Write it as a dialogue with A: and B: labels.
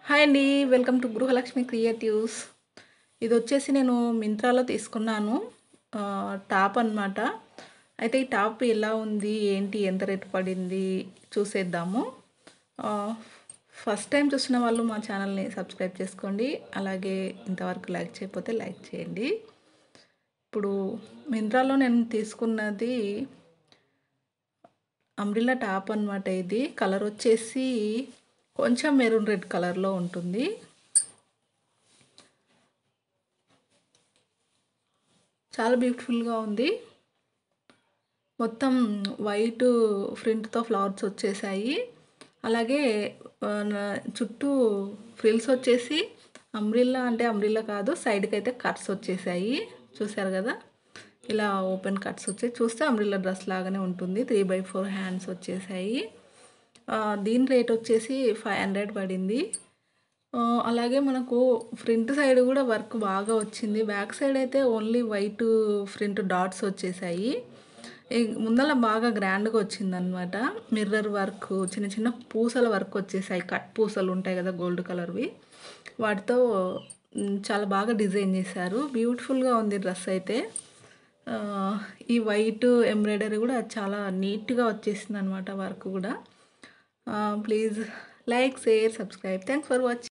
A: Hi అండి, welcome to Gruhalakshmi creatives. ఇది వచ్చేసి నేను మింత్రాలో తీసుకున్నాను టాప్ అన్నమాట. అయితే ఈ టాప్ ఎలా ఉంది, ఏంటి, ఎంత రేటు పడింది చూసేద్దాము. ఫస్ట్ టైం చూసిన వాళ్ళు మా ఛానల్ని సబ్స్క్రైబ్ చేసుకోండి. అలాగే ఇంతవరకు లైక్ చేయకపోతే లైక్ చేయండి. ఇప్పుడు మింత్రాలో నేను తీసుకున్నది అంబ్రిల్లా టాప్ అన్నమాట. ఇది కలర్ వచ్చేసి కొంచెం మెరూన్ రెడ్ కలర్లో ఉంటుంది. చాలా బ్యూటిఫుల్గా ఉంది. మొత్తం వైట్ ప్రింట్తో ఫ్లవర్స్ వచ్చేసాయి. అలాగే చుట్టూ ఫ్రిల్స్ వచ్చేసి అంబ్రిల్లా అంటే అంబ్రిల్లా కాదు, సైడ్కి అయితే కట్స్ వచ్చేసాయి. చూసారు కదా, ఇలా ఓపెన్ కట్స్ వచ్చాయి. చూస్తే అంబ్రిల్లా డ్రెస్ లాగానే ఉంటుంది. 3/4 హ్యాండ్స్ వచ్చేసాయి. దీని రేట్ వచ్చేసి 500 పడింది. అలాగే మనకు ఫ్రంట్ సైడ్ కూడా వర్క్ బాగా వచ్చింది. బ్యాక్ సైడ్ అయితే ఓన్లీ వైట్ ఫ్రంట్ డాట్స్ వచ్చేసాయి. ముందర బాగా గ్రాండ్గా వచ్చిందనమాట. మిర్రర్ వర్క్, చిన్న చిన్న పూసల వర్క్ వచ్చేసాయి. కట్ పూసలు ఉంటాయి కదా, గోల్డ్ కలర్వి, వాటితో చాలా బాగా డిజైన్ చేశారు. బ్యూటిఫుల్గా ఉంది డ్రెస్ అయితే. ఈ వైట్ ఎంబ్రాయిడరీ కూడా చాలా నీట్గా వచ్చేసింది అనమాట, వర్క్ కూడా. Please like, share, subscribe. Thanks for watching.